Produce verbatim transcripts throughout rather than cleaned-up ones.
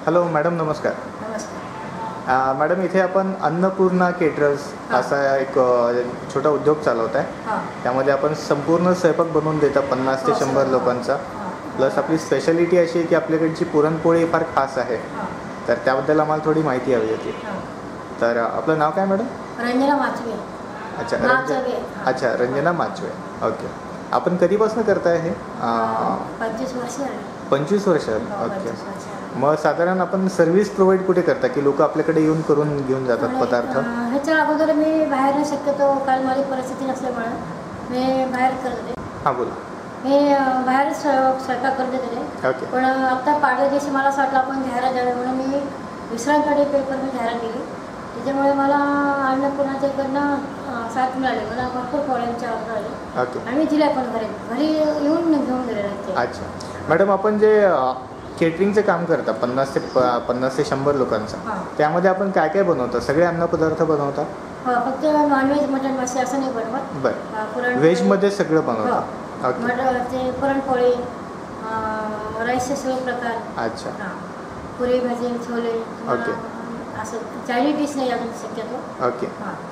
Hello madam, नमस्कार. नमस्कार. Madam, इथे आपण अन्नपूर्णा केटरर्स असा एक छोटा उद्योग चालवत आहे. त्यामध्ये आपण संपूर्ण स्वयंपाक बनवून देतात पन्नास ते शंभर लोकांचा. प्लस आपली स्पेशालिटी अशी आहे की आपल्याकडची पुरणपोळी फार खास आहे. तर त्याबद्दल आम्हाला थोडी माहिती हवी होती. तर आपलं नाव काय मॅडम? रंजना माचवे. अच्छा, रंजना. अच्छा, रंजना माचवे. ओके. आपण कधीपासून करताय हे? पंचवीस वर्ष पंचवीस वर्ष ओके. मग साधारण आपण सर्व्हिस प्रोव्हाइड कुठे करता की लोक आपल्याकडे येऊन करून घेऊन जातात पदार्थ? ह्याच्या अगोदर मी बाहेर शक्यतो काल माझी परिस्थिती नसल्यामुळे मी बाहेर करत होते. हां, बोला. मी बाहेर स्वयंपाक करत होते. ओके. पण आत्ता पाडव्या दिवशी मला असं वाटलं आपण जाहिरात द्यावी म्हणून मी विश्रांतकडे पेपर मी जाहिरात दिली. त्याच्यामुळे मला अन्नपूर्णाच्या इकडनं साथ मिळाली. मला भरपूर पोळ्यांच्या ऑर्डर आले. ओके. आणि मी दिल्या पण घरी घरी येऊन घेऊन गेलेले आहेत. अच्छा मॅडम, आपण जे केटरिंगचं काम करता पन्नास ते प पन्नास ते शंभर लोकांचं, त्यामध्ये आपण काय काय बनवता? सगळे अन्नपदार्थ बनवता? हो, फक्त नॉनव्हेज मटण मासे असं नाही बनवत. बरं. व्हेजमध्ये सगळं बनवता? मटण ते पुरणपोळी, राईसचे सगळे प्रकार. अच्छा. पुरी भाजी, छोले. ओके. असं चायनीज डिश नाही अजून शक्यतो. ओके.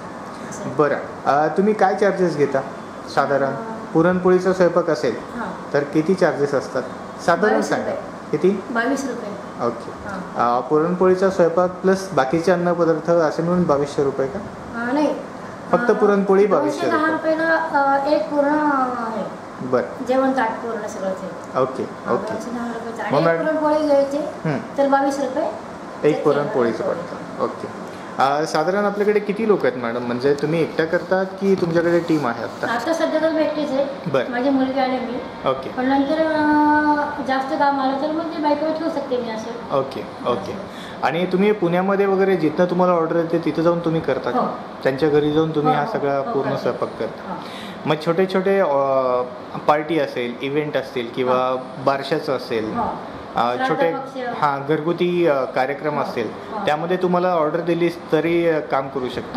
बरं. तुम्ही काय चार्जेस घेता साधारण? पुरणपोळीचा स्वयंपाक असेल तर किती चार्जेस असतात साधारण सांगा? किती? बावीस रुपये. ओके. पुरणपोळीचा स्वयंपाक प्लस बाकीचे अन्नपदार्थ असे मिळून बावीसशे रुपये का? नाही, फक्त पुरणपोळी बावीसशे दहा रुपयाला एक पूर्ण आहे. बरं. जेवण ताट पूर्ण सगळं. Okay okay. पुरणपोळी घ्यायची तर बावीस रुपये एक पुरणपोळीचं पडतं. ओके. साधारण आपल्याकडे किती लोक आहेत मॅडम? म्हणजे तुम्ही एकट्या करता की तुमच्याकडे टीम आहे? आता आता सध्या तर मी एकटीच आहे. बरं. माझी मुलगी आणि मी. ओके. पण नंतर जास्त काम आलं तर मग बायको ठेवू शकते मी असं. Okay okay. आणि तुम्ही पुण्यामध्ये वगैरे जिथं तुम्हाला ऑर्डर येते तिथं जाऊन तुम्ही करता का? त्यांच्या घरी जाऊन तुम्ही हा सगळा पूर्ण स्वयंपाक करता? मग छोटे छोटे पार्टी असेल, इव्हेंट असतील किंवा बारशाचं असेल, छोटे हां घरगुती कार्यक्रम असतील, त्यामध्ये तुम्हाला ऑर्डर दिलीस तरी काम करू शकता?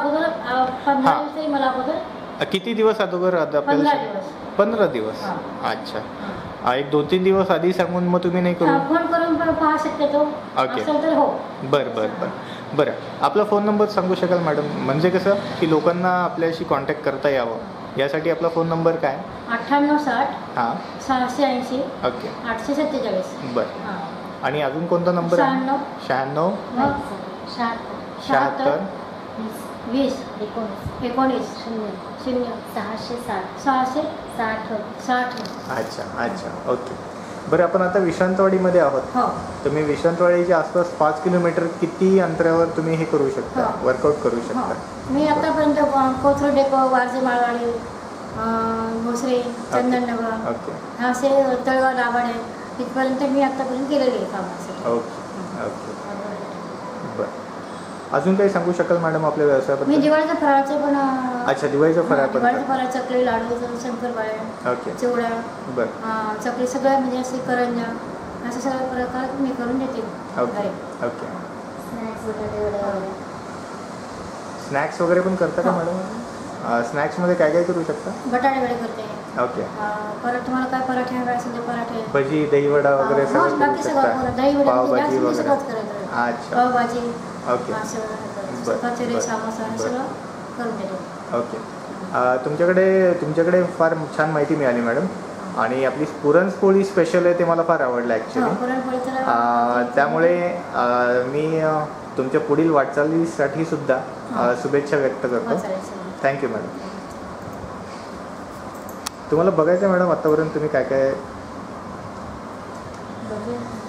किती दिवस अगोदर? पंधरा दिवस. अच्छा. एक दोन तीन दिवस आधी सांगून मग तुम्ही नाही करू? फोन करून पाहू शकतो. ओके. बरं बरं बरं बरं. आपला फोन नंबर सांगू शकाल मॅडम? म्हणजे कसं की लोकांना आपल्याशी कॉन्टॅक्ट करता यावं यासाठी आपला फोन नंबर काय? अठ्ठ्याण्णव साठ हां सहाशे ऐंशी ओके आठशे सत्तेचाळीस. बरं. आणि अजून कोणता नंबर आहे? शहाण्णव शहात्तर वीस एकोणीस एकोणीस शून्य शून्य सहाशे साठ सहाशे साठ साठ. अच्छा अच्छा. ओके. बरं, आपण आता विश्रांतवाडीमध्ये आहोत. हो. तुम्ही विश्रांतवाडीच्या आसपास पाच किलोमीटर किती अंतरावर तुम्ही हे करू शकता, वर्कआउट करू शकता? मी आतापर्यंत कोथरूड डेपो, वारजे माळवाडी, भोसरे, चंदननगर, ओके, असे तळगाव दाभाडे इथपर्यंत मी आतापर्यंत केलेले आहे काम. Okay okay. बरं. अजून काही सांगू शकाल मॅडम आपल्या व्यवसायाबद्दल? मी दिवाळीचं फराळचं पण. अच्छा, दिवाळीचं फराळ पण. दिवाळीचं फराळ, चकली, लाडू, शंकरपाळे, ओके, चिवडा, बरं, चकली सगळं म्हणजे असे करंजा असे सगळे प्रकार मी करून देते. Okay okay. स्नॅक्स वगैरे पण करता का मॅडम? स्नॅक्समध्ये काय काय करू शकता? बटाटे वडे करते. ओके. परत तुम्हाला काय पराठे हवे असेल तर पराठे, भजी, दहीवडा वगैरे सगळं करू शकता? दहीवडा, पावभाजी वगैरे? अच्छा, पावभाजी, ओके, कचोरी, समोसा सगळं करून देते. ओके. तुमच्याकडे तुमच्याकडे फार छान माहिती मिळाली मॅडम. आणि आपली पुरणपोळी स्पेशल आहे ते मला फार आवडलं ॲक्च्युली. त्यामुळे मी तुमच्या पुढील वाटचालीसाठी सुद्धा शुभेच्छा व्यक्त करतो. Thank you madam. तुम्हाला बघायचं मॅडम आतापर्यंत तुम्ही काय काय